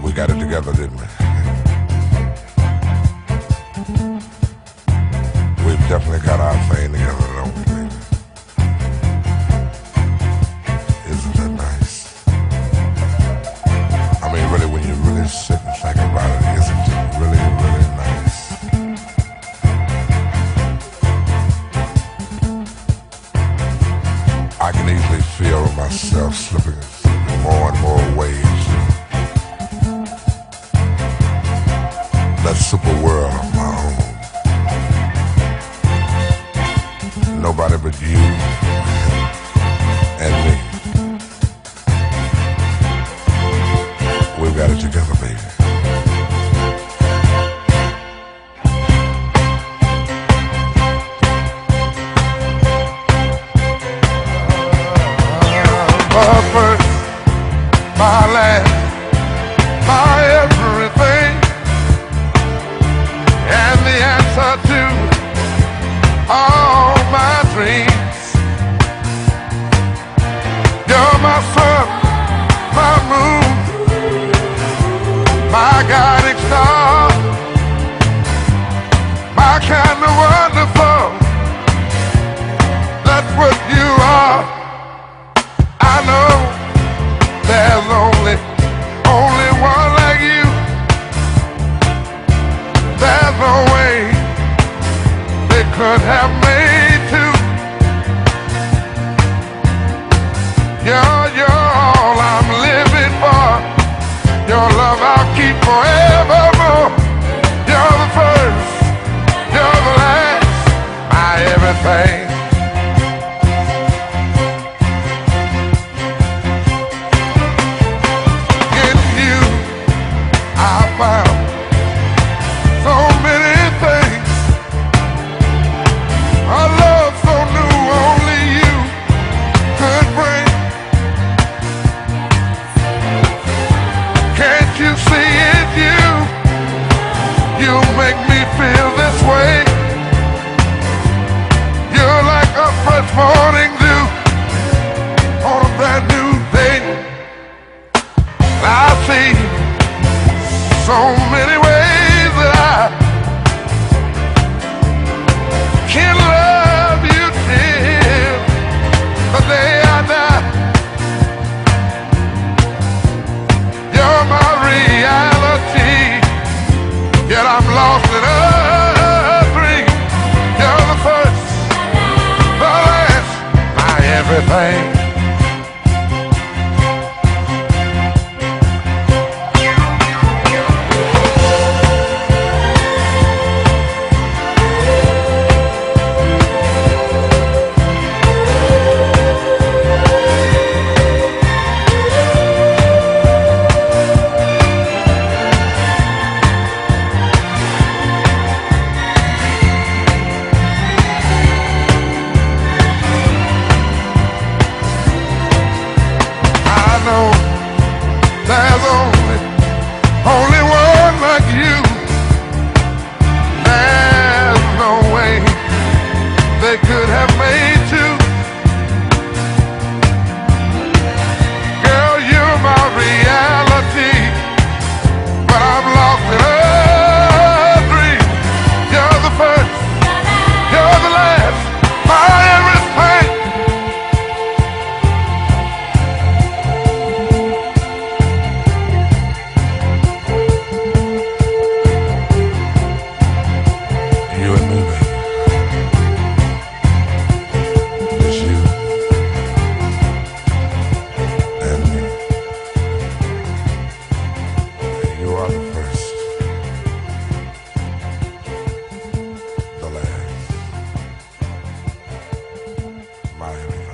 We got it together, didn't we? We've definitely got our thing together, don't we, baby? Isn't that nice? I mean, really, when you really sit and think about it, isn't it really, really nice? I can easily feel myself slipping more and more ways. That super world of my own. Nobody but you and me. We've got it together, baby. My first, my last, my everything, and the answer to all my dreams. You're my sun, my moon, my guiding star, my kind of wonderful. That's what you are. I know there's only one like you. There's no way they could have made two. You're all I'm living for. Your love I'll keep forevermore. You're the first, you're the last, my everything. Found so many things, a love so new only you could bring. Can't you see it, you make me feel this way. You're like a fresh morning dew on a brand new day. I see so many ways that I can love you till the day I die. You're my reality, yet I'm lost in a dream. You're the first, the last, my everything. There's only one like you. There's no way they could have made two. Girl, you're my reality, but I'm lost in a dream. You're the first, you're the last, my everything. My